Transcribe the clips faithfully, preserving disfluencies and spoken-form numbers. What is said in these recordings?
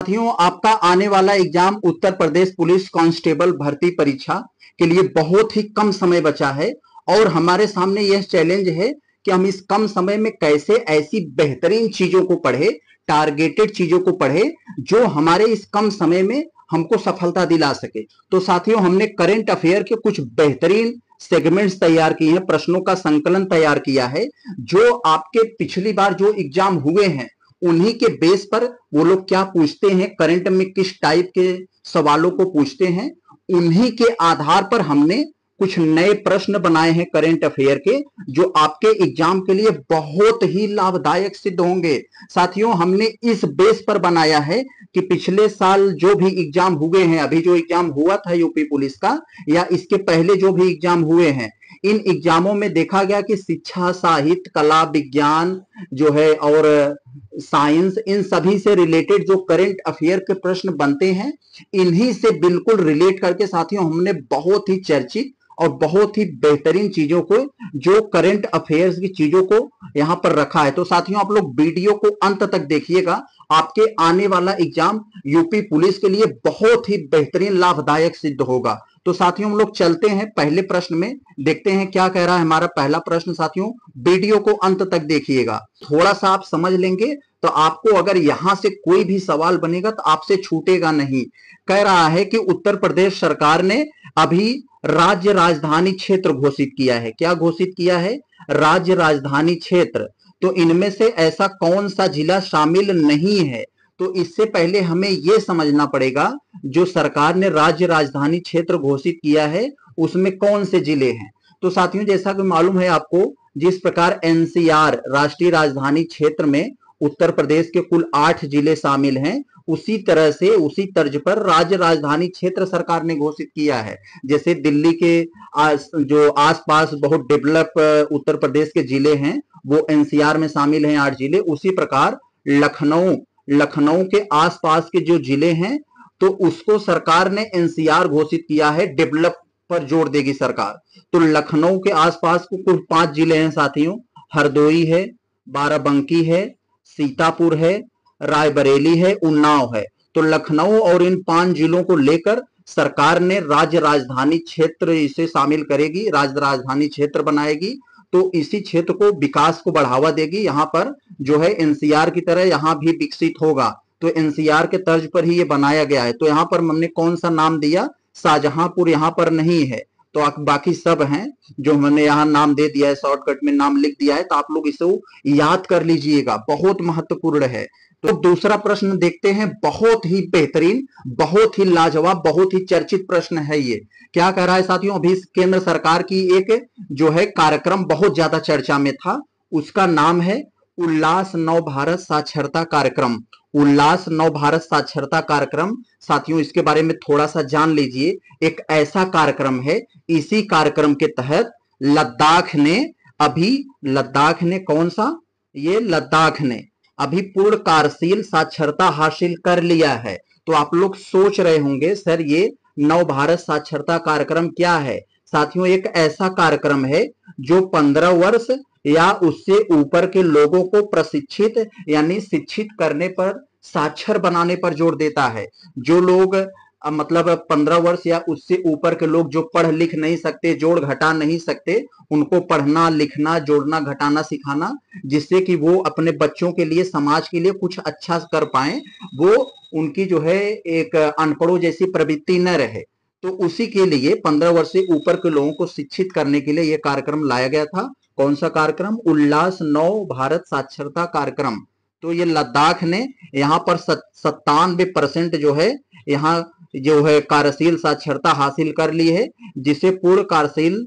साथियों, आपका आने वाला exam Uttar Pradesh police constable भर्ती परीक्षा के लिए बहुत ही कम समय बचा है और हमारे सामने यह चैलेंज है कि हम इस कम समय में कैसे ऐसी बेहतरीन चीजों को पढ़े, टारगेटेड चीजों को पढ़े जो हमारे इस कम समय में हमको सफलता दिला सके। तो साथियों, हमने करंट अफेयर के कुछ बेहतरीन सेगमेंट्स तैयार किए हैं, प्रश्नों का संकलन तैयार किया है जो आपके पिछली बार जो एग्जाम हुए हैं उन्हीं के बेस पर वो लोग क्या पूछते हैं, करंट में किस टाइप के सवालों को पूछते हैं, उन्हीं के आधार पर हमने कुछ नए प्रश्न बनाए हैं करंट अफेयर के जो आपके एग्जाम के लिए बहुत ही लाभदायक सिद्ध होंगे। साथियों, हमने इस बेस पर बनाया है कि पिछले साल जो भी एग्जाम हुए हैं, अभी जो एग्जाम हुआ था यूपी पुलिस का या इसके पहले जो भी एग्जाम हुए हैं, इन एग्जामों में देखा गया कि शिक्षा, साहित्य, कला, विज्ञान जो है और साइंस, इन सभी से रिलेटेड जो करंट अफेयर के प्रश्न बनते हैं, इन्हीं से बिल्कुल रिलेट करके साथियों हमने बहुत ही चर्चित और बहुत ही बेहतरीन चीजों को, जो करंट अफेयर्स की चीजों को यहां पर रखा है। तो साथियों, आप लोग वीडियो को अंत तक देखिएगा, आपके आने वाला एग्जाम यूपी पुलिस के लिए बहुत ही बेहतरीन लाभदायक सिद्ध होगा। तो साथियों, हम लोग चलते हैं पहले प्रश्न में, देखते हैं क्या कह रहा है हमारा पहला प्रश्न। साथियों, वीडियो को अंत तक देखिएगा, थोड़ा सा आप समझ लेंगे तो आपको अगर यहां से कोई भी सवाल बनेगा तो आपसे छूटेगा नहीं। कह रहा है कि उत्तर प्रदेश सरकार ने अभी राज्य राजधानी क्षेत्र घोषित किया है। क्या घोषित किया है? राज्य राजधानी क्षेत्र। तो इनमें से ऐसा कौन सा जिला शामिल नहीं है? तो इससे पहले हमें यह समझना पड़ेगा जो सरकार ने राज्य राजधानी क्षेत्र घोषित किया है उसमें कौन से जिले हैं। तो साथियों, जैसा कि मालूम है आपको, जिस प्रकार एनसीआर राष्ट्रीय राजधानी क्षेत्र में उत्तर प्रदेश के कुल आठ जिले शामिल हैं, उसी तरह से उसी तर्ज पर राज्य राजधानी क्षेत्र सरकार ने घोषित किया है। जैसे दिल्ली के आस, जो आसपास बहुत डेवलप उत्तर प्रदेश के जिले हैं वो एनसीआर में शामिल हैं, आठ जिले। उसी प्रकार लखनऊ लखनऊ के आसपास के जो जिले हैं तो उसको सरकार ने एनसीआर घोषित किया है, डेवलप पर जोर देगी सरकार। तो लखनऊ के आसपास को कुल पांच जिले हैं साथियों, हरदोई है, बाराबंकी है, सीतापुर है, रायबरेली है, उन्नाव है। तो लखनऊ और इन पांच जिलों को लेकर सरकार ने राज्य राजधानी क्षेत्र इसे शामिल करेगी, राज्य राजधानी क्षेत्र बनाएगी। तो इसी क्षेत्र को विकास को बढ़ावा देगी, यहाँ पर जो है एनसीआर की तरह यहाँ भी विकसित होगा। तो एनसीआर के तर्ज पर ही ये बनाया गया है। तो यहाँ पर हमने कौन सा नाम दिया? शाहजहांपुर यहाँ पर नहीं है, तो बाकी सब हैं जो हमने यहाँ नाम दे दिया है, शॉर्टकट में नाम लिख दिया है। तो आप लोग इसे याद कर लीजिएगा, बहुत महत्वपूर्ण है। तो दूसरा प्रश्न देखते हैं, बहुत ही बेहतरीन, बहुत ही लाजवाब, बहुत ही चर्चित प्रश्न है ये। क्या कह रहा है साथियों? अभी केंद्र सरकार की एक जो है कार्यक्रम बहुत ज्यादा चर्चा में था, उसका नाम है उल्लास नव भारत साक्षरता कार्यक्रम। उल्लास नव भारत साक्षरता कार्यक्रम साथियों, इसके बारे में थोड़ा सा जान लीजिए। एक ऐसा कार्यक्रम है, इसी कार्यक्रम के तहत लद्दाख ने अभी लद्दाख ने कौन सा? ये लद्दाख ने अभी पूर्ण कार्यशील साक्षरता हासिल कर लिया है। तो आप लोग सोच रहे होंगे सर ये नव भारत साक्षरता कार्यक्रम क्या है? साथियों, एक ऐसा कार्यक्रम है जो पंद्रह वर्ष या उससे ऊपर के लोगों को प्रशिक्षित यानी शिक्षित करने पर, साक्षर बनाने पर जोर देता है। जो लोग मतलब पंद्रह वर्ष या उससे ऊपर के लोग जो पढ़ लिख नहीं सकते, जोड़ घटा नहीं सकते, उनको पढ़ना, लिखना, जोड़ना, घटाना सिखाना, जिससे कि वो अपने बच्चों के लिए, समाज के लिए कुछ अच्छा कर पाए, वो उनकी जो है एक अनपढ़ों जैसी प्रवृत्ति न रहे। तो उसी के लिए पंद्रह वर्ष से ऊपर के लोगों को शिक्षित करने के लिए यह कार्यक्रम लाया गया था। कौन सा कार्यक्रम? उल्लास नव भारत साक्षरता कार्यक्रम। तो ये लद्दाख ने यहाँ पर सत्तानवे परसेंट जो है यहाँ जो है कार्यशील साक्षरता हासिल कर ली है, जिसे पूर्ण कार्यशील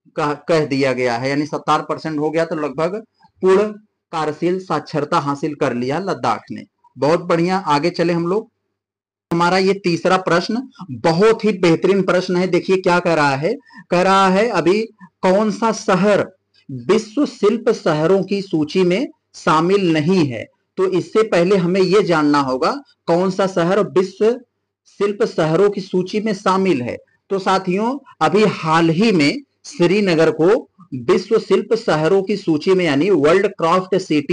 कह दिया गया है, यानी सत्तर परसेंट हो गया। तो लगभग पूर्ण कार्यशील साक्षरता हासिल कर लिया लद्दाख ने। बहुत बढ़िया, आगे चले हम लोग। हमारा ये तीसरा प्रश्न बहुत ही बेहतरीन प्रश्न है। देखिए क्या कह रहा है? कह रहा है अभी कौन सा शहर विश्व शिल्प शहरों की सूची में शामिल नहीं है? तो इससे पहले हमें यह जानना होगा कौन सा शहर विश्व शिल्प शहरों की सूची में शामिल है। तो साथियों, अभी हाल ही में श्रीनगर को विश्व शिल्प शहरों की सूची में यानी वर्ल्ड क्राफ्ट सिटी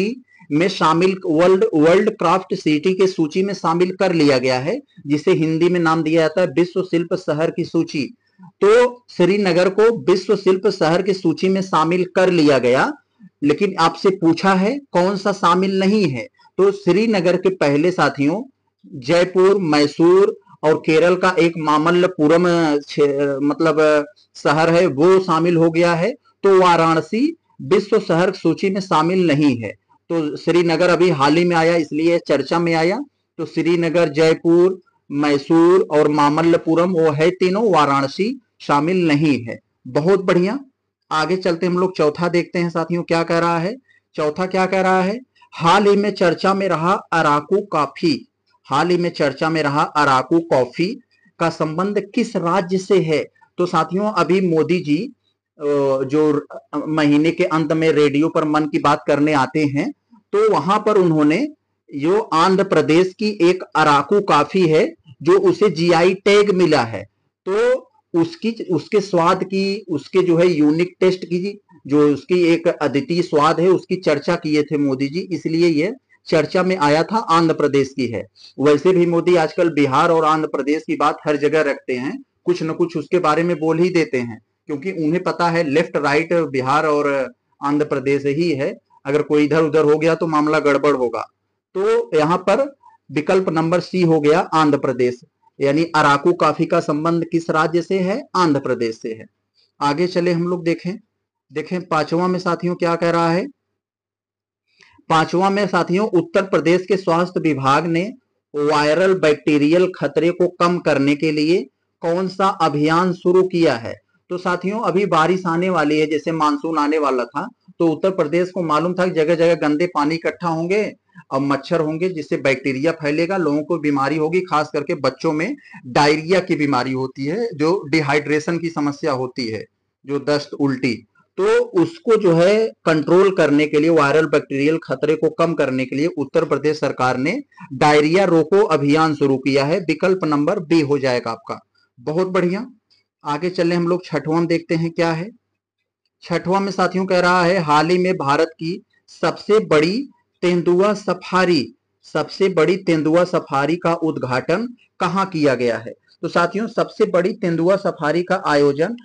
में शामिल वर्ल्ड वर्ल्ड क्राफ्ट सिटी के सूची में शामिल कर लिया गया है, जिसे हिंदी में नाम दिया जाता है विश्व शिल्प शहर की सूची। तो श्रीनगर को विश्व शिल्प शहर की सूची में शामिल कर लिया गया, लेकिन आपसे पूछा है कौन सा शामिल नहीं है। तो श्रीनगर के पहले साथियों जयपुर, मैसूर और केरल का एक मामल्लपुरम मतलब शहर है वो शामिल हो गया है। तो वाराणसी विश्व शहर सूची में शामिल नहीं है। तो श्रीनगर अभी हाल ही में आया इसलिए चर्चा में आया। तो श्रीनगर, जयपुर, मैसूर और मामल्लपुरम वो है तीनों, वाराणसी शामिल नहीं है। बहुत बढ़िया, आगे चलते हम लोग चौथा देखते हैं साथियों क्या कह रहा है। चौथा क्या कह रहा है, हाल ही में चर्चा में रहा अराकू कॉफी, हाल ही में चर्चा में रहा अराकू कॉफी का संबंध किस राज्य से है। तो साथियों अभी मोदी जी जो महीने के अंत में रेडियो पर मन की बात करने आते हैं, तो वहां पर उन्होंने जो आंध्र प्रदेश की एक अराकू कॉफी है जो उसे जीआई टैग मिला है, तो उसकी उसके स्वाद की, उसके जो है यूनिक टेस्ट की, जो उसकी एक अद्वितीय स्वाद है उसकी चर्चा किए थे मोदी जी, इसलिए ये चर्चा में आया था, आंध्र प्रदेश की है। वैसे भी मोदी आजकल बिहार और आंध्र प्रदेश की बात हर जगह रखते हैं, कुछ न कुछ उसके बारे में बोल ही देते हैं, क्योंकि उन्हें पता है लेफ्ट राइट बिहार और आंध्र प्रदेश ही है, अगर कोई इधर उधर हो गया तो मामला गड़बड़ होगा। तो यहाँ पर विकल्प नंबर सी हो गया आंध्र प्रदेश, यानी अराकू कॉफी का संबंध किस राज्य से है, आंध्र प्रदेश से है। आगे चले हम लोग देखें देखें पांचवा में साथियों क्या कह रहा है। पांचवा में साथियों उत्तर प्रदेश के स्वास्थ्य विभाग ने वायरल बैक्टीरियल खतरे को कम करने के लिए कौन सा अभियान शुरू किया है। तो साथियों अभी बारिश आने वाली है, जैसे मानसून आने वाला था, तो उत्तर प्रदेश को मालूम था कि जगह जगह गंदे पानी इकट्ठा होंगे और मच्छर होंगे, जिससे बैक्टीरिया फैलेगा, लोगों को बीमारी होगी, खास करके बच्चों में डायरिया की बीमारी होती है, जो डिहाइड्रेशन की समस्या होती है, जो दस्त उल्टी, तो उसको जो है कंट्रोल करने के लिए, वायरल बैक्टीरियल खतरे को कम करने के लिए उत्तर प्रदेश सरकार ने डायरिया रोको अभियान शुरू किया है। विकल्प नंबर बी हो जाएगा आपका। बहुत बढ़िया, आगे चले हम लोग छठवां देखते हैं क्या है। छठवां में साथियों कह रहा है हाल ही में भारत की सबसे बड़ी तेंदुआ सफारी सबसे बड़ी तेंदुआ सफारी का उद्घाटन कहां किया गया है। तो साथियों सबसे बड़ी तेंदुआ सफारी का आयोजन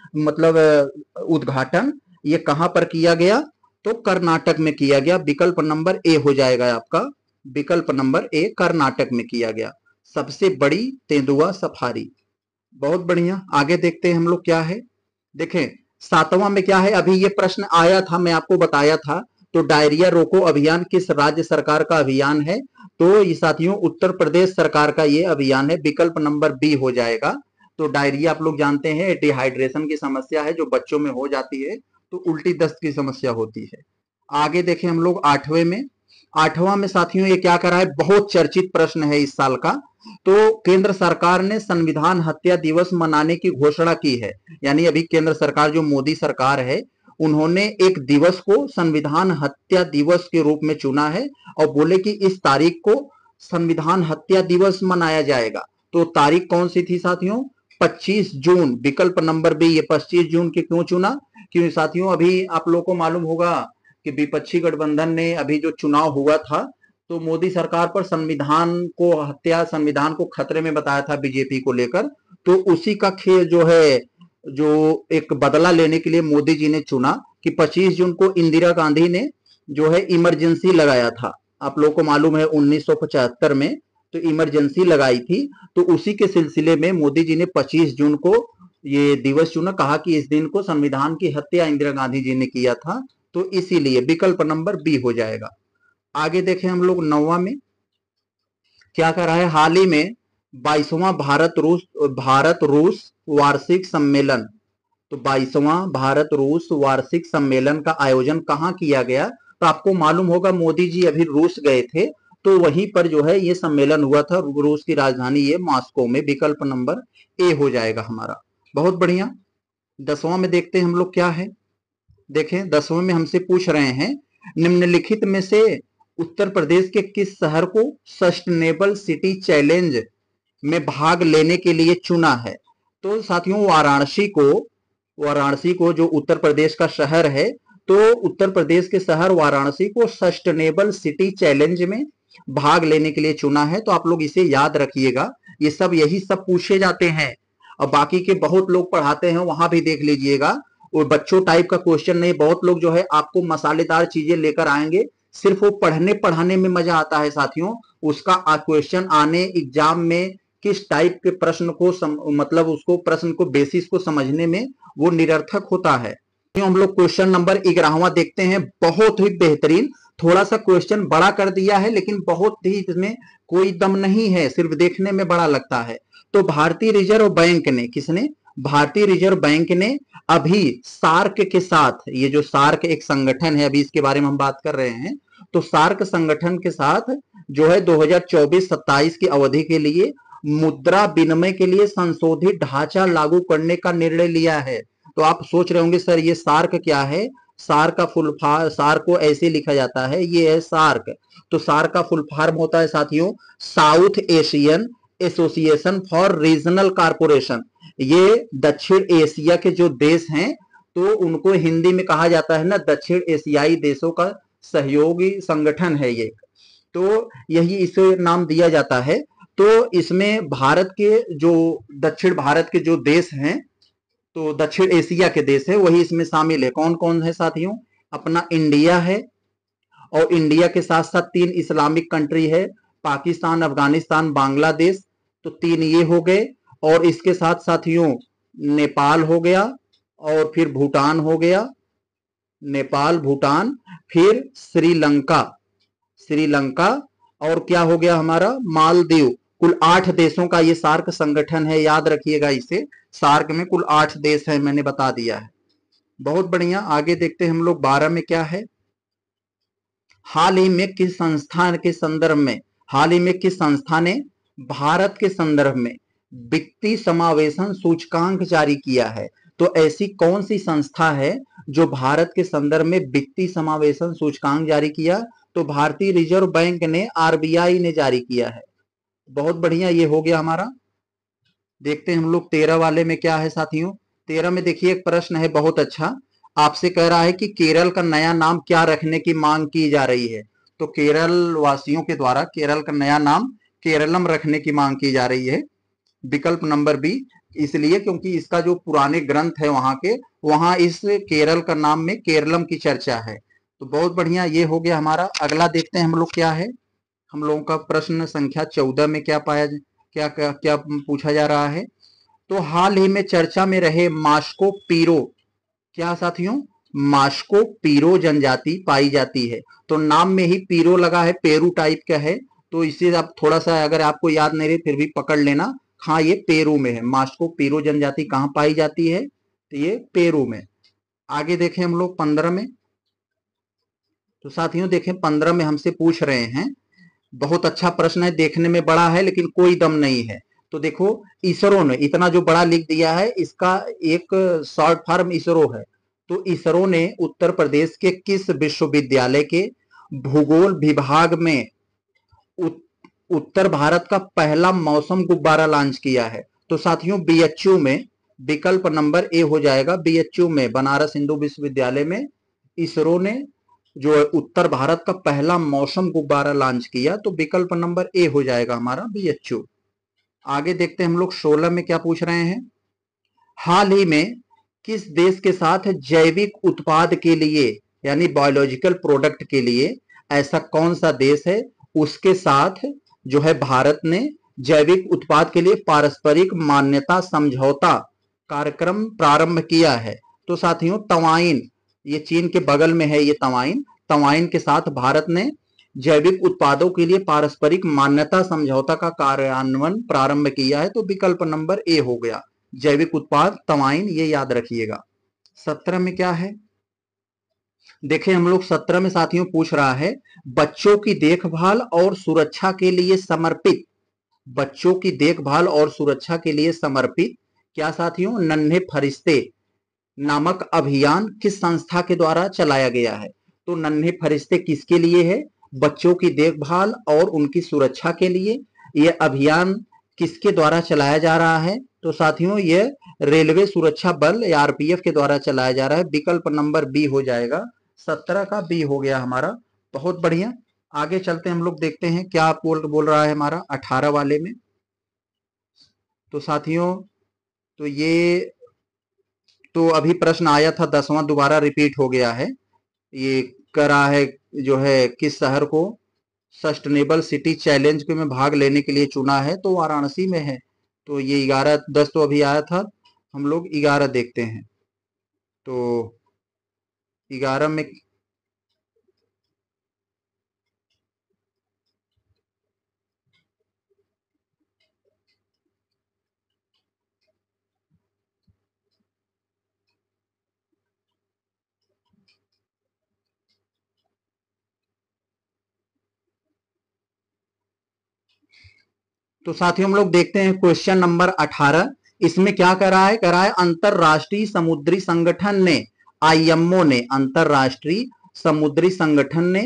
मतलब उद्घाटन ये कहां पर किया गया, तो कर्नाटक में किया गया। विकल्प नंबर ए हो जाएगा आपका, विकल्प नंबर ए कर्नाटक में किया गया सबसे बड़ी तेंदुआ सफारी। बहुत बढ़िया, आगे देखते हैं हम लोग क्या है। देखें सातवां में क्या है, अभी ये प्रश्न आया था, मैं आपको बताया था। तो डायरिया रोको अभियान किस राज्य सरकार का अभियान है, तो ये साथियों उत्तर प्रदेश सरकार का ये अभियान है। विकल्प नंबर बी हो जाएगा। तो डायरिया आप लोग जानते हैं डिहाइड्रेशन की समस्या है जो बच्चों में हो जाती है, तो उल्टी दस्त की समस्या होती है। आगे देखें हम लोग आठवें में। आठवां में साथियों ये क्या करा है, बहुत चर्चित प्रश्न है इस साल का। तो केंद्र सरकार ने संविधान हत्या दिवस मनाने की घोषणा की है, यानी अभी केंद्र सरकार जो मोदी सरकार है उन्होंने एक दिवस को संविधान हत्या दिवस के रूप में चुना है और बोले कि इस तारीख को संविधान हत्या दिवस मनाया जाएगा। तो तारीख कौन सी थी साथियों, पच्चीस जून। विकल्प नंबर बी, ये पच्चीस जून के क्यों चुना, क्योंकि साथियों अभी आप लोगों को मालूम होगा कि विपक्षी गठबंधन ने अभी जो चुनाव हुआ था तो मोदी सरकार पर संविधान को हत्या, संविधान को खतरे में बताया था बीजेपी को लेकर। तो उसी का खेल जो है, जो एक बदला लेने के लिए मोदी जी ने चुना कि पच्चीस जून को इंदिरा गांधी ने जो है इमरजेंसी लगाया था, आप लोगों को मालूम है उन्नीस सौ पचहत्तर में, तो इमरजेंसी लगाई थी। तो उसी के सिलसिले में मोदी जी ने पच्चीस जून को ये दिवस चुना, कहा कि इस दिन को संविधान की हत्या इंदिरा गांधी जी ने किया था, तो इसीलिए विकल्प नंबर बी हो जाएगा। आगे देखें हम लोग नौवां में क्या कर रहा है, हाल ही में बाईसवां भारत रूस भारत रूस वार्षिक सम्मेलन, तो बाईसवां भारत रूस वार्षिक सम्मेलन का आयोजन कहां किया गया। तो आपको मालूम होगा मोदी जी अभी रूस गए थे, तो वहीं पर जो है ये सम्मेलन हुआ था, रूस की राजधानी ये मॉस्को में। विकल्प नंबर ए हो जाएगा हमारा। बहुत बढ़िया, दसवां में देखते हैं हम लोग क्या है। देखें दसवें में हमसे पूछ रहे हैं निम्नलिखित में से उत्तर प्रदेश के किस शहर को सस्टेनेबल सिटी चैलेंज में भाग लेने के लिए चुना है। तो साथियों वाराणसी को वाराणसी को जो उत्तर प्रदेश का शहर है, तो उत्तर प्रदेश के शहर वाराणसी को सस्टेनेबल सिटी चैलेंज में भाग लेने के लिए चुना है। तो आप लोग इसे याद रखिएगा, ये सब यही सब पूछे जाते हैं। और बाकी के बहुत लोग पढ़ाते हैं, वहां भी देख लीजिएगा, वो बच्चों टाइप का क्वेश्चन नहीं, बहुत लोग जो है आपको मसालेदार चीजें लेकर आएंगे, सिर्फ वो पढ़ने पढ़ाने में मजा आता है साथियों, उसका क्वेश्चन आने एग्जाम में किस टाइप के प्रश्न को सम, मतलब उसको प्रश्न को बेसिस को समझने में वो निरर्थक होता है। हम लोग क्वेश्चन नंबर ग्यारहवां देखते हैं, बहुत ही बेहतरीन, थोड़ा सा क्वेश्चन बड़ा कर दिया है लेकिन बहुत ही इसमें कोई दम नहीं है, सिर्फ देखने में बड़ा लगता है। तो भारतीय रिजर्व बैंक ने, किसने, भारतीय रिजर्व बैंक ने अभी सार्क के साथ, ये जो सार्क एक संगठन है, अभी इसके बारे में हम बात कर रहे हैं, तो सार्क संगठन के साथ जो है दो हज़ार चौबीस सत्ताईस की अवधि के लिए मुद्रा विनिमय के लिए संशोधित ढांचा लागू करने का निर्णय लिया है। तो आप सोच रहे होंगे सर ये सार्क क्या है, सार्क का फुल फॉर्म, सार्क को ऐसे लिखा जाता है, ये है सार्क। तो सार्क का फुल फॉर्म होता है साथियों South Asian Association for Regional Corporation. ये दक्षिण एशिया के जो देश हैं तो उनको हिंदी में कहा जाता है ना दक्षिण एशियाई देशों का सहयोगी संगठन है ये, तो यही इसे नाम दिया जाता है। तो इसमें भारत के जो दक्षिण भारत के जो देश हैं, तो दक्षिण एशिया के देश है वही इसमें शामिल है। कौन कौन है साथियों, अपना इंडिया है, और इंडिया के साथ साथ तीन इस्लामिक कंट्री है, पाकिस्तान, अफगानिस्तान, बांग्लादेश, तो तीन ये हो गए, और इसके साथ साथियों नेपाल हो गया, और फिर भूटान हो गया, नेपाल भूटान, फिर श्रीलंका, श्रीलंका, और क्या हो गया हमारा मालदीव। कुल आठ देशों का ये सार्क संगठन है, याद रखिएगा इसे, सार्क में कुल आठ देश है, मैंने बता दिया है। बहुत बढ़िया, आगे देखते हैं हम लोग बारह में क्या है। हाल ही में किस संस्थान के संदर्भ में, हाल ही में किस संस्था ने भारत के संदर्भ में वित्तीय समावेशन सूचकांक जारी किया है। तो ऐसी कौन सी संस्था है जो भारत के संदर्भ में वित्तीय समावेशन सूचकांक जारी किया, तो भारतीय रिजर्व बैंक ने, आरबीआई ने जारी किया है। बहुत बढ़िया, ये हो गया हमारा। देखते हैं हम लोग तेरह वाले में क्या है साथियों। तेरह में देखिए एक प्रश्न है बहुत अच्छा, आपसे कह रहा है कि केरल का नया नाम क्या रखने की मांग की जा रही है। तो केरल वासियों के द्वारा केरल का नया नाम केरलम रखने की मांग की जा रही है। विकल्प नंबर बी, इसलिए क्योंकि इसका जो पुराने ग्रंथ है वहां के, वहां इस केरल का नाम में केरलम की चर्चा है। तो बहुत बढ़िया, ये हो गया हमारा। अगला देखते हैं हम लोग क्या है। हम लोगों का प्रश्न संख्या चौदह में क्या पाया, क्या क्या, क्या पूछा जा रहा है। तो हाल ही में चर्चा में रहे मास्को पीरो, क्या साथियों, मास्को पीरो जनजाति पाई जाती है। तो नाम में ही पीरो लगा है, पेरू टाइप का है, तो इसे आप थोड़ा सा अगर आपको याद नहीं रहे फिर भी पकड़ लेना, हाँ ये पेरू में है। मास्को पीरो जनजाति कहाँ पाई जाती है, तो ये पेरू में। आगे देखें हम लोग पंद्रह में। तो साथियों देखें पंद्रह में हमसे पूछ रहे हैं, बहुत अच्छा प्रश्न है, देखने में बड़ा है लेकिन कोई दम नहीं है। तो देखो इसरो ने इतना जो बड़ा लिख दिया है, इसका एक शॉर्ट फॉर्म इसरो है। तो इसरो ने उत्तर प्रदेश के किस विश्वविद्यालय के भूगोल विभाग में उत, उत्तर भारत का पहला मौसम गुब्बारा लॉन्च किया है। तो साथियों बीएचयू में, विकल्प नंबर ए हो जाएगा, बीएचयू में, बनारस हिंदू विश्वविद्यालय में इसरो ने जो है उत्तर भारत का पहला मौसम गुब्बारा लॉन्च किया। तो विकल्प नंबर ए हो जाएगा हमारा बीएचयू। आगे देखते हैं हम लोग सोलह में क्या पूछ रहे हैं। हाल ही में किस देश के साथ जैविक उत्पाद के लिए यानी बायोलॉजिकल प्रोडक्ट के लिए ऐसा कौन सा देश है उसके साथ जो है भारत ने जैविक उत्पाद के लिए पारस्परिक मान्यता समझौता कार्यक्रम प्रारंभ किया है। तो साथियों तवाइन, ये चीन के बगल में है ये तवाइन, तवाइन के साथ भारत ने जैविक उत्पादों के लिए पारस्परिक मान्यता समझौता का कार्यान्वयन प्रारंभ किया है। तो विकल्प नंबर ए हो गया, जैविक उत्पाद तवाइन, ये याद रखिएगा। सत्रह में क्या है, देखें हम लोग सत्रह में साथियों पूछ रहा है बच्चों की देखभाल और सुरक्षा के लिए समर्पित, बच्चों की देखभाल और सुरक्षा के लिए समर्पित क्या साथियों, नन्हे फरिश्ते नामक अभियान किस संस्था के द्वारा चलाया गया है। तो नन्हे फरिश्ते किसके लिए है, बच्चों की देखभाल और उनकी सुरक्षा के लिए। यह अभियान किसके द्वारा चलाया जा रहा है, तो साथियों यह रेलवे सुरक्षा बल या आरपीएफ के द्वारा चलाया जा रहा है। विकल्प नंबर बी हो जाएगा, सत्रह का बी हो गया हमारा। बहुत बढ़िया, आगे चलते हैं हम लोग, देखते हैं क्या बोल बोल रहा है हमारा अठारह वाले में। तो साथियों, तो ये तो अभी प्रश्न आया था, दसवां दोबारा रिपीट हो गया है। ये करा है जो है किस शहर को सस्टेनेबल सिटी चैलेंज के में भाग लेने के लिए चुना है, तो वाराणसी में है। तो ये ग्यारह दस तो अभी आया था, हम लोग ग्यारह देखते हैं। तो ग्यारह में तो साथियों हम लोग देखते हैं क्वेश्चन नंबर अठारह। इसमें क्या कर रहा है, कर रहा है अंतरराष्ट्रीय समुद्री संगठन ने, आईएमओ ने, अंतरराष्ट्रीय समुद्री संगठन ने,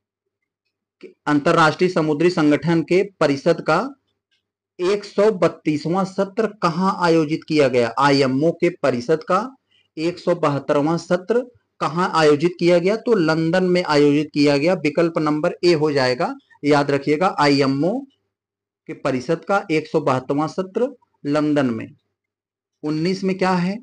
अंतरराष्ट्रीय समुद्री संगठन के परिषद का एक सौ बत्तीसवां सत्र कहां आयोजित किया गया। आईएमओ के परिषद का एक सौ बहत्तरवां सत्र कहां आयोजित किया गया, तो लंदन में आयोजित किया गया। विकल्प नंबर ए हो जाएगा, याद रखिएगा, आईएमओ के परिषद का एक सौ बहत्तरवां सत्र लंदन में। उन्नीस में क्या है,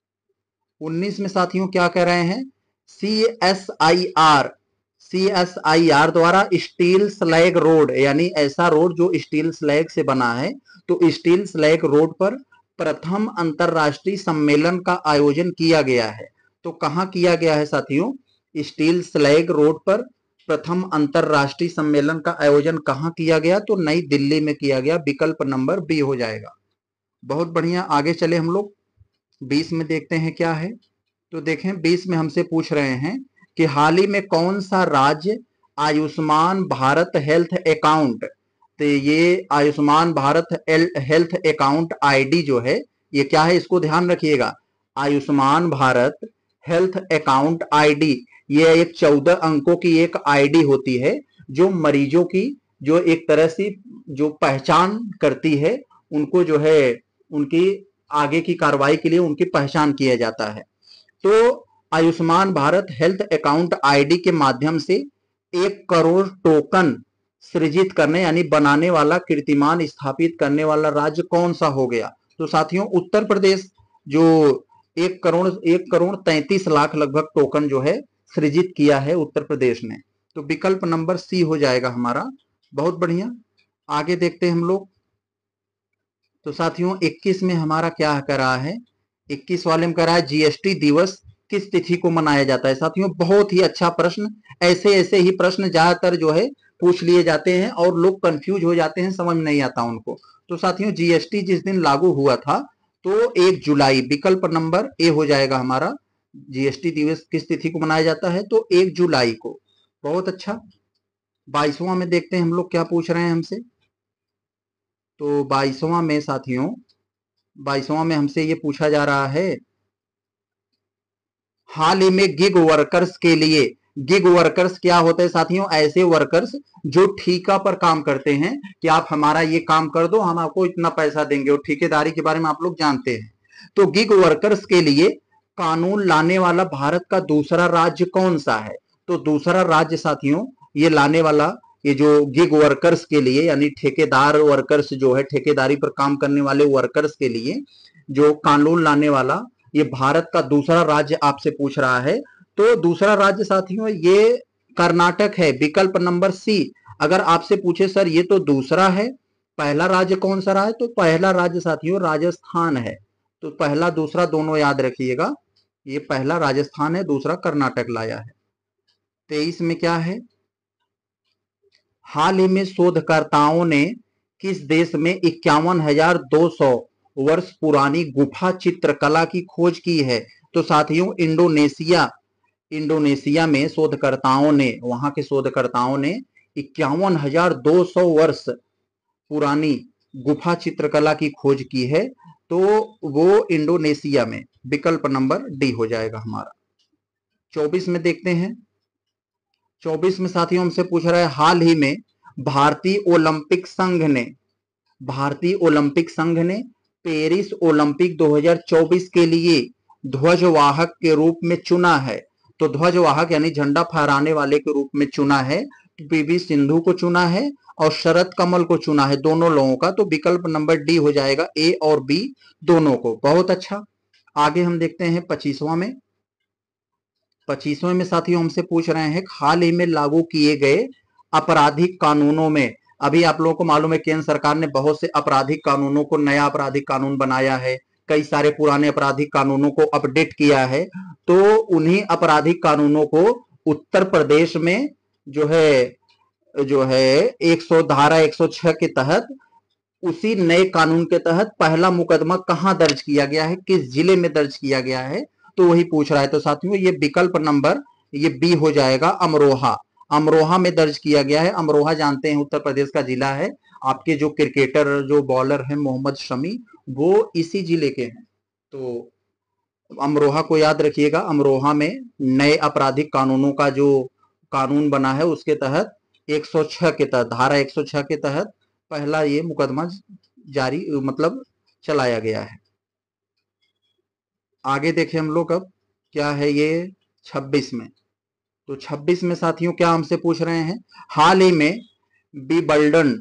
उन्नीस में साथियों क्या कह रहे हैं, C S I R, C S I R द्वारा स्टील स्लैग रोड, यानी ऐसा रोड जो स्टील स्लैग से बना है, तो स्टील स्लैग रोड पर प्रथम अंतरराष्ट्रीय सम्मेलन का आयोजन किया गया है। तो कहां किया गया है साथियों, स्टील स्लैग रोड पर प्रथम अंतरराष्ट्रीय सम्मेलन का आयोजन कहां किया गया, तो नई दिल्ली में किया गया। विकल्प नंबर बी हो जाएगा। बहुत बढ़िया, आगे चले हम लोग बीस में देखते हैं क्या है। तो देखें बीस में हमसे पूछ रहे हैं कि हाल ही में कौन सा राज्य आयुष्मान भारत हेल्थ अकाउंट, तो ये Ayushman Bharat health account ID जो है ये क्या है, इसको ध्यान रखिएगा। Ayushman Bharat health account ID ये एक चौदह अंकों की एक आईडी होती है, जो मरीजों की जो एक तरह से जो पहचान करती है, उनको जो है उनकी आगे की कार्रवाई के लिए उनकी पहचान किया जाता है। तो Ayushman Bharat health account ID के माध्यम से एक करोड़ टोकन सृजित करने यानी बनाने वाला, कीर्तिमान स्थापित करने वाला राज्य कौन सा हो गया, तो साथियों उत्तर प्रदेश, जो एक करोड़ एक करोड़ तैंतीस लाख लगभग टोकन जो है सृजित किया है उत्तर प्रदेश ने। तो विकल्प नंबर सी हो जाएगा हमारा। बहुत बढ़िया, आगे देखते हैं हम लोग। तो साथियों इक्कीस में हमारा क्या कर रहा है, इक्कीस वाले में कर रहा है जीएसटी दिवस किस तिथि को मनाया जाता है। साथियों बहुत ही अच्छा प्रश्न, ऐसे ऐसे ही प्रश्न ज्यादातर जो है पूछ लिए जाते हैं और लोग कंफ्यूज हो जाते हैं, समझ में नहीं आता उनको। तो साथियों जीएसटी जिस दिन लागू हुआ था, तो एक जुलाई, विकल्प नंबर ए हो जाएगा हमारा। जीएसटी दिवस किस तिथि को मनाया जाता है, तो एक जुलाई को। बहुत अच्छा, बाईसवां में देखते हैं हम लोग क्या पूछ रहे हैं हमसे। तो बाईसवां में साथियों, बाईसवां में हमसे ये पूछा जा रहा है, हाल ही में गिग वर्कर्स के लिए, गिग वर्कर्स क्या होते हैं साथियों, ऐसे वर्कर्स जो ठेका पर काम करते हैं, कि आप हमारा ये काम कर दो, हम आपको इतना पैसा देंगे, और ठेकेदारी के बारे में आप लोग जानते हैं। तो गिग वर्कर्स के लिए कानून लाने वाला भारत का दूसरा राज्य कौन सा है, तो दूसरा राज्य साथियों ये लाने वाला, ये जो गिग वर्कर्स के लिए यानी ठेकेदार वर्कर्स जो है, ठेकेदारी पर काम करने वाले वर्कर्स के लिए जो कानून लाने वाला, ये भारत का दूसरा राज्य आपसे पूछ रहा है। तो दूसरा राज्य साथियों ये कर्नाटक है, विकल्प नंबर सी। अगर आपसे पूछे सर ये तो दूसरा है, पहला राज्य कौन सा रहा है, तो पहला राज्य साथियों राजस्थान है। तो पहला दूसरा दोनों याद रखिएगा, ये पहला राजस्थान है, दूसरा कर्नाटक लाया है। तेईस में क्या है, हाल ही में शोधकर्ताओं ने किस देश में इक्यावन हजार दो सौ वर्ष पुरानी गुफा चित्रकला की खोज की है, तो साथियों इंडोनेशिया, इंडोनेशिया में शोधकर्ताओं ने, वहां के शोधकर्ताओं ने इक्यावन हजार दो सौ वर्ष पुरानी गुफा चित्रकला की खोज की है। तो वो इंडोनेशिया में, विकल्प नंबर डी हो जाएगा हमारा। चौबीस में देखते हैं, चौबीस में साथियों हमसे पूछ रहा है, हाल ही में भारतीय ओलंपिक संघ ने, भारतीय ओलंपिक संघ ने पेरिस ओलंपिक दो हज़ार चौबीस के लिए ध्वजवाहक के रूप में चुना है। तो ध्वजवाहक यानी झंडा फहराने वाले के रूप में चुना है पीवी सिंधु को चुना है और शरद कमल को चुना है, दोनों लोगों का। तो विकल्प नंबर डी हो जाएगा, ए और बी दोनों को। बहुत अच्छा। आगे हम देखते हैं पच्चीसवां में। पच्चीसवें में साथियों हमसे पूछ रहे हैं हाल ही में लागू किए गए आपराधिक कानूनों में। अभी आप लोगों को मालूम है केंद्र सरकार ने बहुत से आपराधिक कानूनों को, नया आपराधिक कानून बनाया है, कई सारे पुराने आपराधिक कानूनों को अपडेट किया है। तो उन्हीं आपराधिक कानूनों को उत्तर प्रदेश में जो है जो है एक सौ धारा एक सौ छह के तहत, उसी नए कानून के तहत पहला मुकदमा कहां दर्ज किया गया है, किस जिले में दर्ज किया गया है, तो वही पूछ रहा है। तो साथियों ये विकल्प नंबर ये बी हो जाएगा, अमरोहा। अमरोहा में दर्ज किया गया है। अमरोहा जानते हैं उत्तर प्रदेश का जिला है। आपके जो क्रिकेटर जो बॉलर हैं मोहम्मद शमी, वो इसी जिले के हैं। तो अमरोहा को याद रखिएगा। अमरोहा में नए आपराधिक कानूनों का जो कानून बना है उसके तहत एक सौ छह के तहत, धारा एक सौ छह के तहत पहला ये मुकदमा जारी मतलब चलाया गया है। आगे देखें हम लोग अब क्या है ये छब्बीस में। तो छब्बीस में साथियों क्या हमसे पूछ रहे हैं, हाल ही में विंबलडन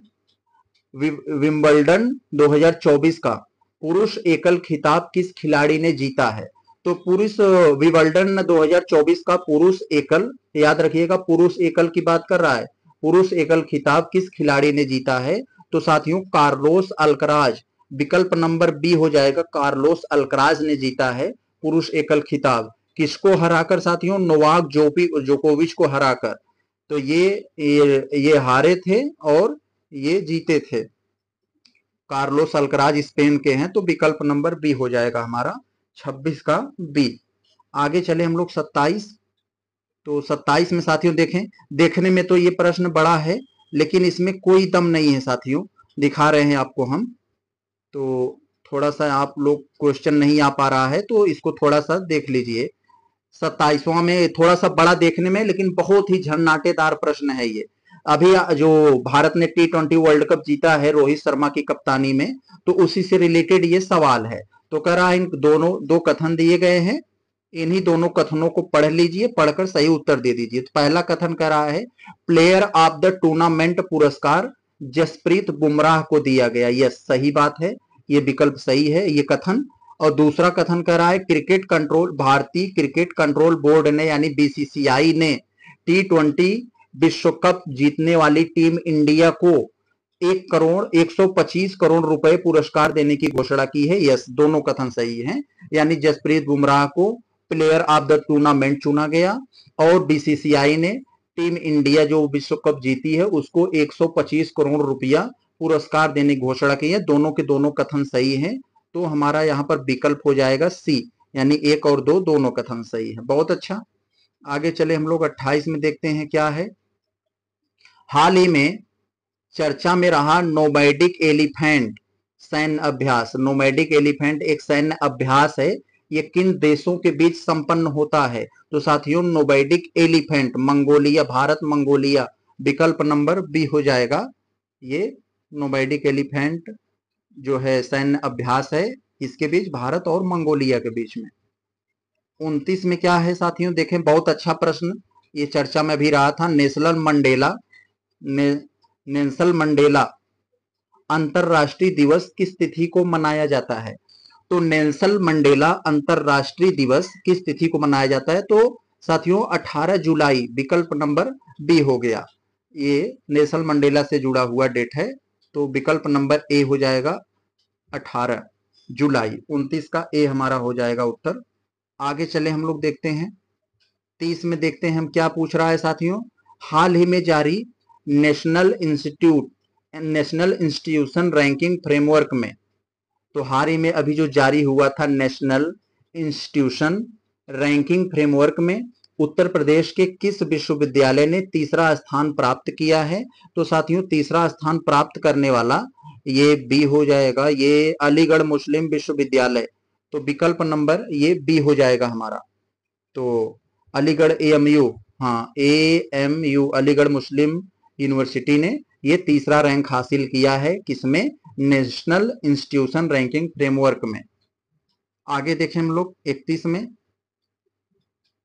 विंबलडन दो हज़ार चौबीस का पुरुष एकल खिताब किस खिलाड़ी ने जीता है। तो पुरुष विंबलडन दो हज़ार चौबीस का पुरुष एकल, याद रखिएगा पुरुष एकल की बात कर रहा है, पुरुष एकल खिताब किस खिलाड़ी ने जीता है। तो साथियों कार्लोस अल्कराज, विकल्प नंबर बी हो जाएगा, कार्लोस अल्कराज ने जीता है पुरुष एकल खिताब। किसको हराकर साथियों, नोवाक जोकोविच को हराकर। तो ये ये, ये हारे थे और ये जीते थे। कार्लोस अल्कराज स्पेन के हैं। तो विकल्प नंबर बी हो जाएगा हमारा छब्बीस का बी। आगे चले हम लोग सत्ताईस। तो सत्ताईस में साथियों देखें, देखने में तो ये प्रश्न बड़ा है लेकिन इसमें कोई दम नहीं है साथियों, दिखा रहे हैं आपको हम। तो थोड़ा सा आप लोग क्वेश्चन नहीं आ पा रहा है तो इसको थोड़ा सा देख लीजिए। सत्ताईसवां में थोड़ा सा बड़ा देखने में लेकिन बहुत ही झन्नाटेदार प्रश्न है ये। अभी जो भारत ने टी ट्वेंटी वर्ल्ड कप जीता है रोहित शर्मा की कप्तानी में, तो उसी से रिलेटेड ये सवाल है। तो कह रहा है इन दोनों दो कथन दिए गए हैं, इन्हीं दोनों कथनों को पढ़ लीजिए, पढ़कर सही उत्तर दे दीजिए। तो पहला कथन कह रहा है प्लेयर ऑफ द टूर्नामेंट पुरस्कार जसप्रीत बुमराह को दिया गया। यस, सही बात है, ये विकल्प सही है ये कथन। और दूसरा कथन कर रहा है क्रिकेट कंट्रोल भारतीय क्रिकेट कंट्रोल बोर्ड ने यानी बीसीसीआई ने टी ट्वेंटी विश्व कप जीतने वाली टीम इंडिया को एक करोड़ एक सौ पच्चीस करोड़ रुपए पुरस्कार देने की घोषणा की है। यस, दोनों कथन सही हैं, यानी जसप्रीत बुमराह को प्लेयर ऑफ द टूर्नामेंट चुना गया और बीसीसीआई ने टीम इंडिया जो विश्व कप जीती है उसको एक सौ पच्चीस करोड़ रुपया पुरस्कार देने की घोषणा की है। दोनों के दोनों कथन सही हैं। तो हमारा यहाँ पर विकल्प हो जाएगा सी, यानी एक और दो दोनों कथन सही है। बहुत अच्छा। आगे चले हम लोग अट्ठाईस में देखते हैं क्या है। हाल ही में चर्चा में रहा नोमैडिक एलिफेंट सैन्य अभ्यास। नोमैडिक एलिफेंट एक सैन्य अभ्यास है, ये किन देशों के बीच संपन्न होता है। तो साथियों nomadic elephant Mongolia, Bharat Mongolia, विकल्प नंबर बी हो जाएगा। ये नोमैडिक एलिफेंट जो है सैन्य अभ्यास है, इसके बीच भारत और मंगोलिया के बीच में। उनतीस में क्या है साथियों देखें, बहुत अच्छा प्रश्न, ये चर्चा में भी रहा था। नेशनल मंडेला ने, नेल्सन मंडेला अंतरराष्ट्रीय दिवस किस तिथि को मनाया जाता है। तो नेल्सन मंडेला अंतरराष्ट्रीय दिवस किस तिथि को मनाया जाता है। तो साथियों अठारह जुलाई, विकल्प नंबर बी हो गया। ये नेल्सन मंडेला से जुड़ा हुआ डेट है। तो विकल्प नंबर ए हो जाएगा अठारह जुलाई। उनतीस का ए हमारा हो जाएगा उत्तर। आगे चले हम लोग देखते हैं तीस में देखते हैं हम क्या पूछ रहा है साथियों। हाल ही में जारी national institute national institution ranking framework में, तो हाल ही में अभी जो जारी हुआ था नेशनल इंस्टीट्यूशन रैंकिंग फ्रेमवर्क में उत्तर प्रदेश के किस विश्वविद्यालय ने तीसरा स्थान प्राप्त किया है। तो साथियों तीसरा स्थान प्राप्त करने वाला ये बी हो जाएगा, ये अलीगढ़ मुस्लिम विश्वविद्यालय। तो विकल्प नंबर ये बी हो जाएगा हमारा। तो अलीगढ़ एएमयू, हाँ एएमयू अलीगढ़ मुस्लिम यूनिवर्सिटी ने ये तीसरा रैंक हासिल किया है, किसमें, नेशनल इंस्टीट्यूशन रैंकिंग फ्रेमवर्क में। आगे देखें हम लोग इकतीस में।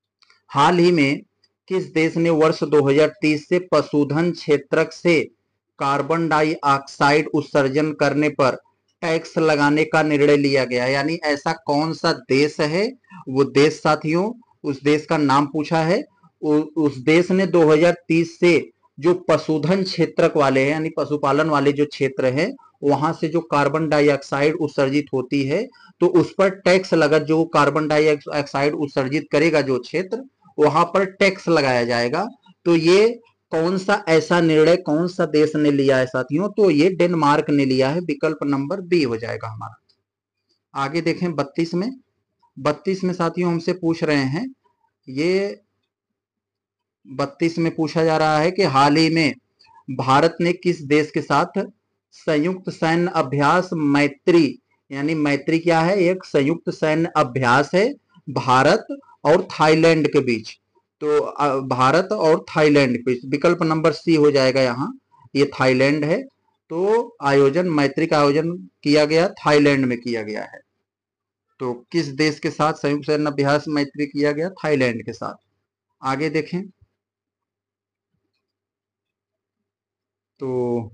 हाल ही में किस देश ने वर्ष दो हज़ार तीस से पशुधन क्षेत्र से कार्बन डाइऑक्साइड उत्सर्जन करने पर टैक्स लगाने का निर्णय लिया गया? यानी ऐसा कौन सा देश है? वो देश साथियों, उस देश का नाम पूछा है। उ, उस देश ने दो हज़ार तीस से जो पशुधन क्षेत्र वाले हैं, यानी पशुपालन वाले जो क्षेत्र हैं, वहां से जो कार्बन डाइऑक्साइड उत्सर्जित होती है, तो उस पर टैक्स लगा। जो कार्बन डाइऑक्साइड उत्सर्जित करेगा जो क्षेत्र, वहां पर टैक्स लगाया जाएगा। तो ये कौन सा ऐसा निर्णय कौन सा देश ने लिया है साथियों? तो ये डेनमार्क ने लिया है। विकल्प नंबर बी हो जाएगा हमारा। आगे देखें बत्तीस में। बत्तीस में साथियों हमसे पूछ रहे हैं, ये बत्तीस में पूछा जा रहा है कि हाल ही में भारत ने किस देश के साथ संयुक्त सैन्य अभ्यास मैत्री, यानी मैत्री क्या है? एक संयुक्त सैन्य अभ्यास है भारत और थाईलैंड के बीच। तो भारत और थाईलैंड के बीच, विकल्प नंबर सी हो जाएगा यहाँ, ये थाईलैंड है। तो आयोजन, मैत्री का आयोजन किया गया थाईलैंड में किया गया है। तो किस देश के साथ संयुक्त सैन्य अभ्यास मैत्री किया गया? थाईलैंड के साथ। आगे देखें तो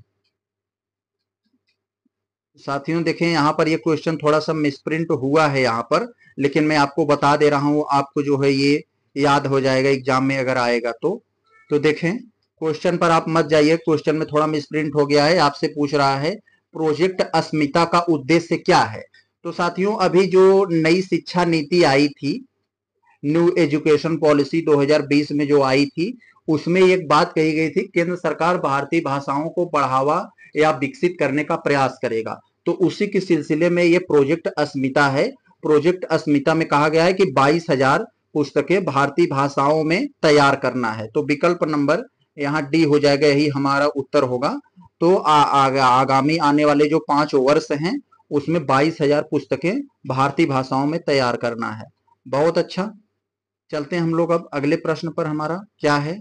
साथियों देखें, यहाँ पर ये क्वेश्चन थोड़ा सा मिसप्रिंट हुआ है यहाँ पर, लेकिन मैं आपको बता दे रहा हूँ, आपको जो है ये याद हो जाएगा एग्जाम में अगर आएगा तो। तो देखें, क्वेश्चन पर आप मत जाइए, क्वेश्चन में थोड़ा मिसप्रिंट हो गया है। आपसे पूछ रहा है प्रोजेक्ट अस्मिता का उद्देश्य क्या है? तो साथियों अभी जो नई शिक्षा नीति आई थी, न्यू एजुकेशन पॉलिसी दो हज़ार बीस में जो आई थी, उसमें एक बात कही गई थी, केंद्र सरकार भारतीय भाषाओं को बढ़ावा या विकसित करने का प्रयास करेगा। तो उसी के सिलसिले में ये प्रोजेक्ट अस्मिता है। प्रोजेक्ट अस्मिता में कहा गया है कि बाईस हजार पुस्तकें भारतीय भाषाओं में तैयार करना है। तो विकल्प नंबर यहाँ डी हो जाएगा, यही हमारा उत्तर होगा। तो आ, आ, आगामी आने वाले जो पांच वर्ष हैं उसमें बाईस हजार पुस्तकें भारतीय भाषाओं में तैयार करना है। बहुत अच्छा, चलते हैं हम लोग अब अगले प्रश्न पर। हमारा क्या है,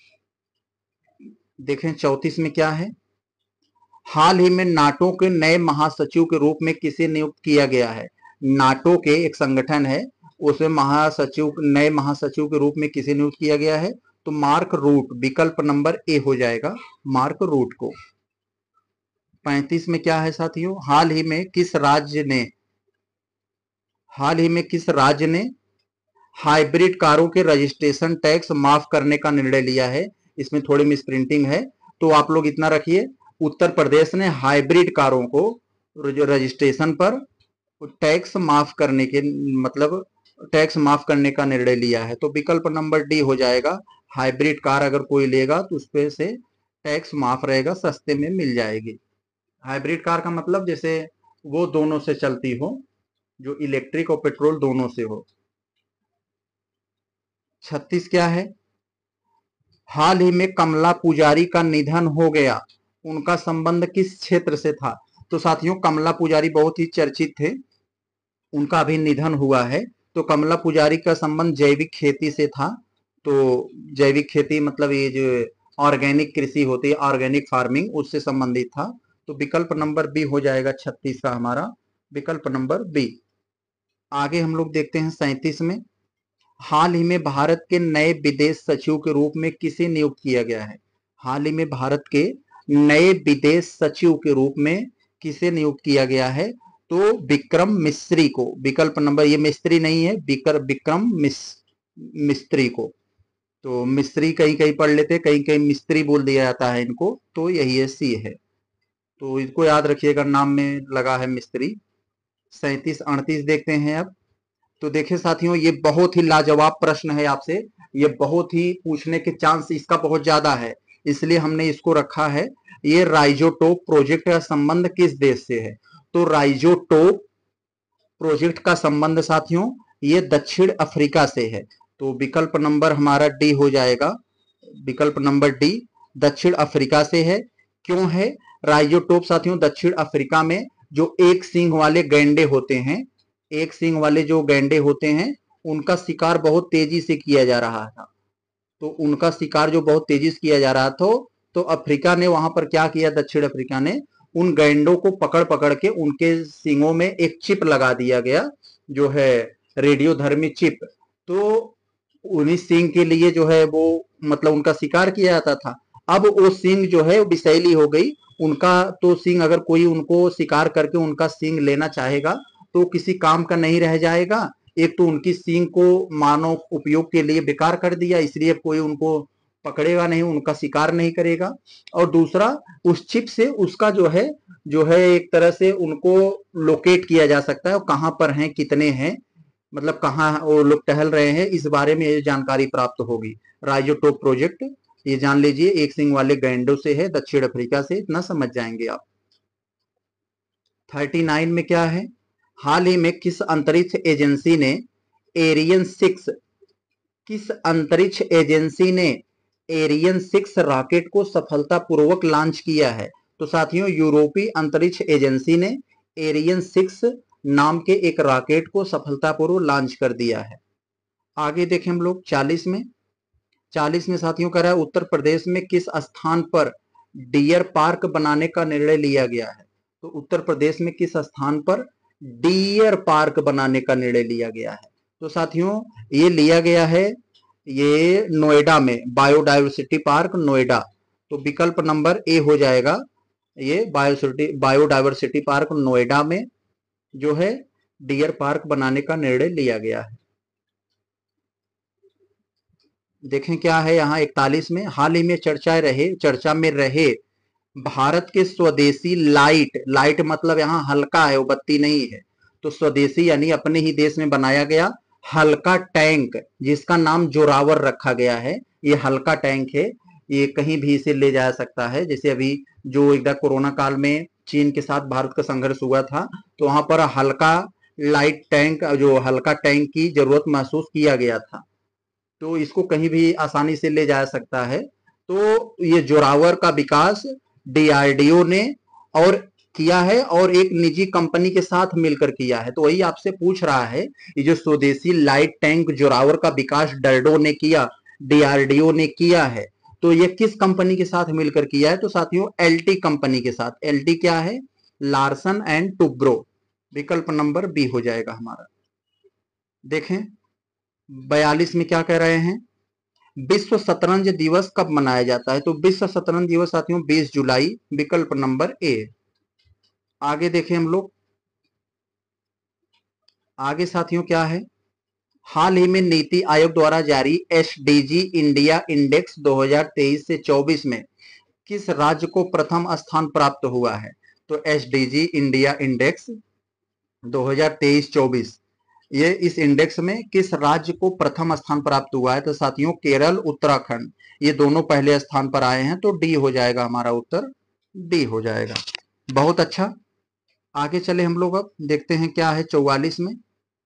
देखें चौंतीस में क्या है। हाल ही में नाटो के नए महासचिव के रूप में किसे नियुक्त किया गया है? नाटो के एक संगठन है, उसमें महासचिव, नए महासचिव के रूप में किसे नियुक्त किया गया है? तो मार्क रूट, विकल्प नंबर ए हो जाएगा, मार्क रूट को। पैंतीस में क्या है साथियों, हाल ही में किस राज्य ने हाल ही में किस राज्य ने हाइब्रिड कारों के रजिस्ट्रेशन टैक्स माफ करने का निर्णय लिया है? इसमें थोड़ी मिसप्रिंटिंग है, तो आप लोग इतना रखिए, उत्तर प्रदेश ने हाइब्रिड कारों को रजिस्ट्रेशन पर टैक्स माफ करने के, मतलब टैक्स माफ करने का निर्णय लिया है। तो विकल्प नंबर डी हो जाएगा, हाइब्रिड कार अगर कोई लेगा तो उस पे से टैक्स माफ रहेगा, सस्ते में मिल जाएगी। हाइब्रिड कार का मतलब जैसे वो दोनों से चलती हो, जो इलेक्ट्रिक और पेट्रोल दोनों से हो। छत्तीस क्या है, हाल ही में कमला पुजारी का निधन हो गया, उनका संबंध किस क्षेत्र से था? तो साथियों कमला पुजारी बहुत ही चर्चित थे, उनका अभी निधन हुआ है। तो कमला पुजारी का संबंध जैविक खेती से था। तो जैविक खेती मतलब ये जो ऑर्गेनिक कृषि होती है, ऑर्गेनिक फार्मिंग, उससे संबंधित था। तो विकल्प नंबर बी हो जाएगा छत्तीस का हमारा, विकल्प नंबर बी। आगे हम लोग देखते हैं सैंतीस में। हाल ही में भारत के नए विदेश सचिव के रूप में किसे नियुक्त किया गया है? हाल ही में भारत के नए विदेश सचिव के रूप में किसे नियुक्त किया गया है? तो विक्रम मिस्री को, विकल्प नंबर, ये मिस्त्री नहीं है, विकर विक्रम मिस मिस्त्री को। तो मिस्त्री कहीं कहीं पढ़ लेते, कहीं कहीं मिस्त्री बोल दिया जाता है इनको, तो यही है, सी है। तो इसको याद रखिएगा, नाम में लगा है मिस्त्री। सैंतीस अड़तीस देखते हैं अब। तो देखिए साथियों, ये बहुत ही लाजवाब प्रश्न है आपसे, ये बहुत ही पूछने के चांस इसका बहुत ज्यादा है, इसलिए हमने इसको रखा है। ये राइजोटोप प्रोजेक्ट का संबंध किस देश से है? तो राइजोटोप प्रोजेक्ट का संबंध साथियों ये दक्षिण अफ्रीका से है। तो विकल्प नंबर हमारा डी हो जाएगा, विकल्प नंबर डी दक्षिण अफ्रीका से है। क्यों है? राइजोटोप साथियों दक्षिण अफ्रीका में जो एक सींग वाले गैंडे होते हैं, एक सींग वाले जो गैंडे होते हैं, उनका शिकार बहुत तेजी से किया जा रहा था। तो उनका शिकार जो बहुत तेजी से किया जा रहा था, तो अफ्रीका ने वहां पर क्या किया, दक्षिण अफ्रीका ने उन गैंडों को पकड़ पकड़ के उनके सींगों में एक चिप लगा दिया गया, जो है रेडियोधर्मी चिप। तो उन्हीं सींग के लिए जो है वो मतलब उनका शिकार किया जाता था। अब वो सींग जो है वो विषैली हो गई, उनका तो सींग अगर कोई उनको शिकार करके उनका सींग लेना चाहेगा तो किसी काम का नहीं रह जाएगा। एक तो उनकी सींग को मानव उपयोग के लिए बेकार कर दिया, इसलिए कोई उनको पकड़ेगा नहीं, उनका शिकार नहीं करेगा। और दूसरा, उस चिप से उसका जो है जो है एक तरह से उनको लोकेट किया जा सकता है, और कहाँ पर हैं, कितने हैं, मतलब कहाँ वो लोग टहल रहे हैं, इस बारे में ये जानकारी प्राप्त होगी। राइजोटोप प्रोजेक्ट, ये जान लीजिए, एक सिंग वाले गैंडों से है, दक्षिण अफ्रीका से, इतना समझ जाएंगे आप। थर्टी नाइन में क्या है, हाल ही में किस अंतरिक्ष एजेंसी ने एरियन सिक्स किस अंतरिक्ष एजेंसी ने एरियन सिक्स रॉकेट को सफलतापूर्वक लॉन्च किया है? तो साथियों, यूरोपीय अंतरिक्ष एजेंसी ने एरियन सिक्स नाम के एक रॉकेट को सफलतापूर्वक लॉन्च कर दिया है। आगे देखें हम लोग चालीस में चालीस में साथियों कह रहा है, उत्तर प्रदेश में किस स्थान पर डियर पार्क बनाने का निर्णय लिया गया है? तो उत्तर प्रदेश में किस स्थान पर डियर पार्क बनाने का निर्णय लिया गया है? तो साथियों, ये लिया गया है ये नोएडा में, बायोडायवर्सिटी पार्क नोएडा। तो विकल्प नंबर ए हो जाएगा, ये बायोसिटी बायोडायवर्सिटी पार्क नोएडा में जो है डियर पार्क बनाने का निर्णय लिया गया है। देखें क्या है यहाँ इकतालीस में, हाल ही में चर्चा रहे चर्चा में रहे भारत के स्वदेशी लाइट लाइट मतलब यहाँ हल्का है, वो बत्ती नहीं है, तो स्वदेशी यानी अपने ही देश में बनाया गया हल्का टैंक, जिसका नाम जोरावर रखा गया है। ये हल्का टैंक है, ये कहीं भी इसे ले जा सकता है। जैसे अभी जो एक कोरोना काल में चीन के साथ भारत का संघर्ष हुआ था, तो वहां पर हल्का लाइट टैंक, जो हल्का टैंक की जरूरत महसूस किया गया था, तो इसको कहीं भी आसानी से ले जा सकता है। तो ये जोरावर का विकास डीआरडीओ ने और किया है, और एक निजी कंपनी के साथ मिलकर किया है। तो वही आपसे पूछ रहा है, ये जो स्वदेशी लाइट टैंक जोरावर का विकास डरडो ने किया, डीआरडीओ ने किया है, तो ये किस कंपनी के साथ मिलकर किया है? तो साथियों, एलटी कंपनी के साथ। एलटी क्या है? Larsen and Toubro. विकल्प नंबर बी हो जाएगा हमारा। देखें बयालीस में क्या कह रहे हैं, विश्व शतरंज दिवस कब मनाया जाता है? तो विश्व शतरंज दिवस साथियों बीस जुलाई, विकल्प नंबर ए। आगे देखें हम लोग, आगे साथियों क्या है, हाल ही में नीति आयोग द्वारा जारी एसडीजी इंडिया इंडेक्स दो हज़ार तेईस से चौबीस में किस राज्य को प्रथम स्थान प्राप्त हुआ है? तो एसडीजी इंडिया इंडेक्स दो हज़ार तेईस चौबीस, ये इस इंडेक्स में किस राज्य को प्रथम स्थान प्राप्त हुआ है? तो साथियों, केरल, उत्तराखंड, ये दोनों पहले स्थान पर आए हैं। तो डी हो जाएगा हमारा उत्तर, डी हो जाएगा। बहुत अच्छा, आगे चले हम लोग, अब देखते हैं क्या है चौवालीस में,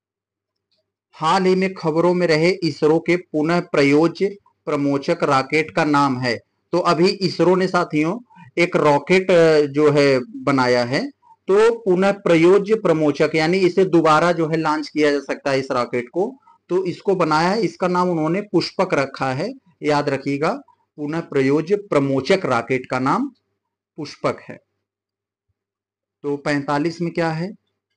हाल ही में खबरों में रहे इसरो के पुनः प्रयोज्य प्रमोचक रॉकेट का नाम है। तो अभी इसरो ने साथियों एक रॉकेट जो है बनाया है, तो पुनः प्रयोज्य प्रमोचक यानी इसे दोबारा जो है लॉन्च किया जा सकता है इस रॉकेट को, तो इसको बनाया है, इसका नाम उन्होंने पुष्पक रखा है, याद रखिएगा, पुनः प्रयोज्य प्रमोचक रॉकेट का नाम पुष्पक है। तो पैंतालीस में क्या है,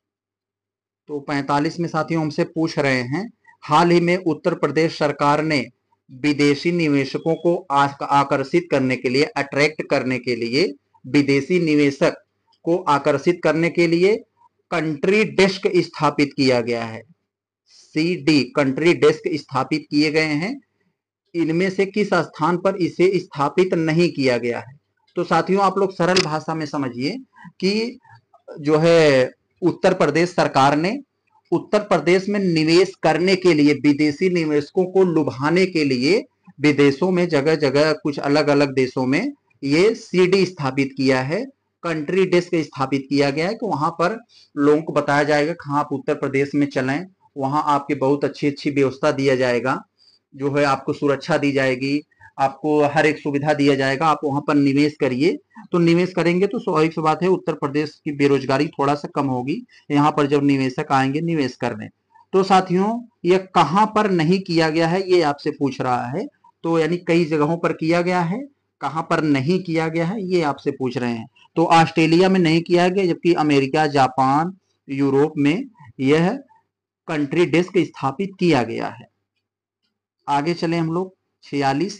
तो पैंतालीस में साथियों हमसे पूछ रहे हैं, हाल ही में उत्तर प्रदेश सरकार ने विदेशी निवेशकों को आकर्षित करने के लिए, अट्रैक्ट करने के लिए, विदेशी निवेशक को आकर्षित करने के लिए कंट्री डेस्क स्थापित किया गया है। सी डी कंट्री डेस्क स्थापित किए गए हैं, इनमें से किस स्थान पर इसे स्थापित नहीं किया गया है? तो साथियों, आप लोग सरल भाषा में समझिए कि जो है उत्तर प्रदेश सरकार ने उत्तर प्रदेश में निवेश करने के लिए, विदेशी निवेशकों को लुभाने के लिए विदेशों में जगह जगह कुछ अलग अलग देशों में ये सीडी स्थापित किया है, कंट्री डेस्क स्थापित किया गया है कि वहां पर लोगों को बताया जाएगा कहाँ आप उत्तर प्रदेश में चलें, वहां आपके बहुत अच्छी अच्छी व्यवस्था दिया जाएगा, जो है आपको सुरक्षा दी जाएगी, आपको हर एक सुविधा दिया जाएगा, आप वहां पर निवेश करिए। तो निवेश करेंगे तो स्वाभाविक सी बात है उत्तर प्रदेश की बेरोजगारी थोड़ा सा कम होगी, यहाँ पर जब निवेशक आएंगे निवेश करने। तो साथियों, ये कहां पर नहीं किया गया है ये आपसे पूछ रहा है, तो यानी कई जगहों पर किया गया है, कहां पर नहीं किया गया है ये आपसे पूछ रहे हैं। तो ऑस्ट्रेलिया में नहीं किया गया, जबकि अमेरिका, जापान, यूरोप में यह कंट्री डेस्क स्थापित किया गया है। आगे चले हम लोग। छियालीस,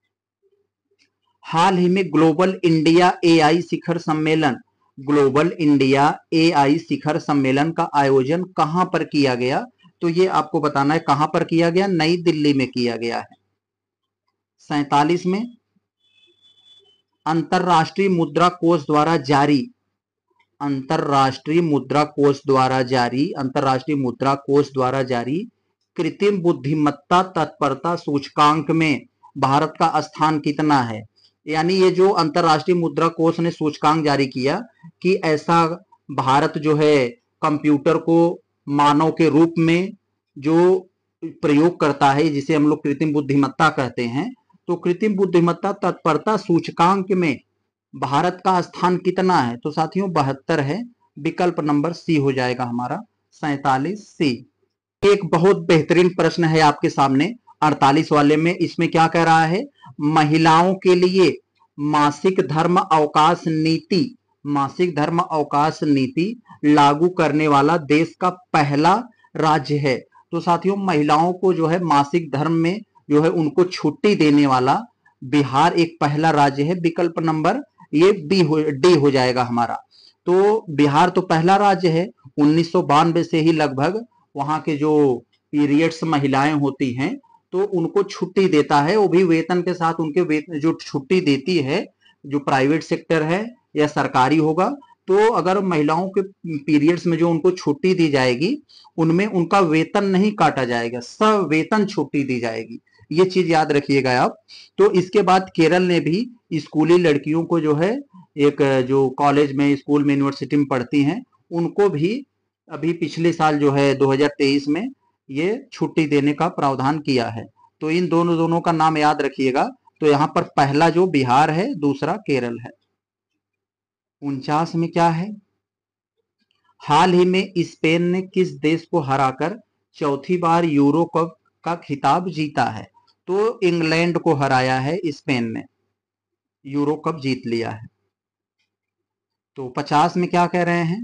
हाल ही में ग्लोबल इंडिया एआई शिखर सम्मेलन, ग्लोबल इंडिया एआई शिखर सम्मेलन का आयोजन कहां पर किया गया? तो ये आपको बताना है कहां पर किया गया, नई दिल्ली में किया गया है। सैतालीस में, अंतरराष्ट्रीय मुद्रा कोष द्वारा जारी, अंतरराष्ट्रीय मुद्रा कोष द्वारा जारी अंतरराष्ट्रीय मुद्रा कोष द्वारा जारी कृत्रिम बुद्धिमत्ता तत्परता सूचकांक में भारत का स्थान कितना है? यानी ये जो अंतरराष्ट्रीय मुद्रा कोष ने सूचकांक जारी किया कि ऐसा भारत जो है कंप्यूटर को मानव के रूप में जो प्रयोग करता है, जिसे हम लोग कृत्रिम बुद्धिमत्ता कहते हैं, तो कृत्रिम बुद्धिमत्ता तत्परता सूचकांक में भारत का स्थान कितना है? तो साथियों बहत्तर है, विकल्प नंबर सी हो जाएगा हमारा, सैतालीस सी। एक बहुत बेहतरीन प्रश्न है आपके सामने अड़तालीस वाले में। इसमें क्या कह रहा है? महिलाओं के लिए मासिक धर्म अवकाश नीति, मासिक धर्म अवकाश नीति लागू करने वाला देश का पहला राज्य है। तो साथियों महिलाओं को जो है मासिक धर्म में जो है उनको छुट्टी देने वाला बिहार एक पहला राज्य है। विकल्प नंबर ये बी हो डी हो जाएगा हमारा। तो बिहार तो पहला राज्य है, उन्नीस सौ बानवे से ही लगभग वहां के जो पीरियड्स महिलाएं होती हैं तो उनको छुट्टी देता है, वो भी वेतन के साथ। उनके वेतन जो छुट्टी देती है, जो प्राइवेट सेक्टर है या सरकारी होगा, तो अगर महिलाओं के पीरियड्स में जो उनको छुट्टी दी जाएगी उनमें उनका वेतन नहीं काटा जाएगा, सब वेतन छुट्टी दी जाएगी। ये चीज याद रखिएगा आप। तो इसके बाद केरल ने भी स्कूली लड़कियों को जो है एक जो कॉलेज में, स्कूल में, यूनिवर्सिटी में पढ़ती हैं, उनको भी अभी पिछले साल जो है दो हज़ार तेईस में ये छुट्टी देने का प्रावधान किया है। तो इन दोनों दोनों का नाम याद रखिएगा। तो यहाँ पर पहला जो बिहार है, दूसरा केरल है। उनचास में क्या है? हाल ही में स्पेन ने किस देश को हराकर चौथी बार यूरो कप का खिताब जीता है? तो इंग्लैंड को हराया है स्पेन ने, यूरो कप जीत लिया है। तो पचास में क्या कह रहे हैं?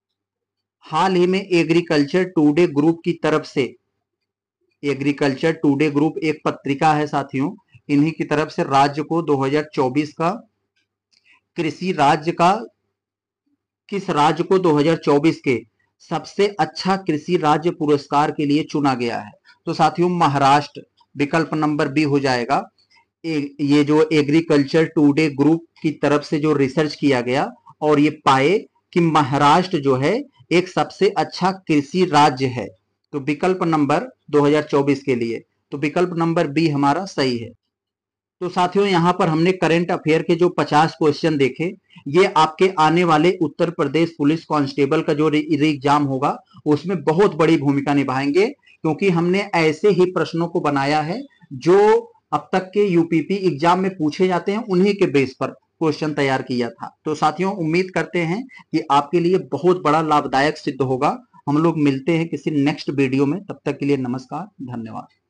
हाल ही में एग्रीकल्चर टुडे ग्रुप की तरफ से, एग्रीकल्चर टुडे ग्रुप एक पत्रिका है साथियों, इन्हीं की तरफ से राज्य को दो हज़ार चौबीस का कृषि राज्य का, किस राज्य को दो हज़ार चौबीस के सबसे अच्छा कृषि राज्य पुरस्कार के लिए चुना गया है? तो साथियों महाराष्ट्र, विकल्प नंबर बी हो जाएगा। ए, ये जो एग्रीकल्चर टुडे ग्रुप की तरफ से जो रिसर्च किया गया और ये पाए कि महाराष्ट्र जो है एक सबसे अच्छा कृषि राज्य है, तो विकल्प नंबर दो हज़ार चौबीस के लिए, तो विकल्प नंबर बी हमारा सही है। तो साथियों यहाँ पर हमने करंट अफेयर के जो पचास क्वेश्चन देखे, ये आपके आने वाले उत्तर प्रदेश पुलिस कांस्टेबल का जो एग्जाम होगा उसमें बहुत बड़ी भूमिका निभाएंगे, क्योंकि हमने ऐसे ही प्रश्नों को बनाया है जो अब तक के यूपीपी एग्जाम में पूछे जाते हैं, उन्हीं के बेस पर क्वेश्चन तैयार किया था। तो साथियों उम्मीद करते हैं कि आपके लिए बहुत बड़ा लाभदायक सिद्ध होगा। हम लोग मिलते हैं किसी नेक्स्ट वीडियो में, तब तक के लिए नमस्कार, धन्यवाद।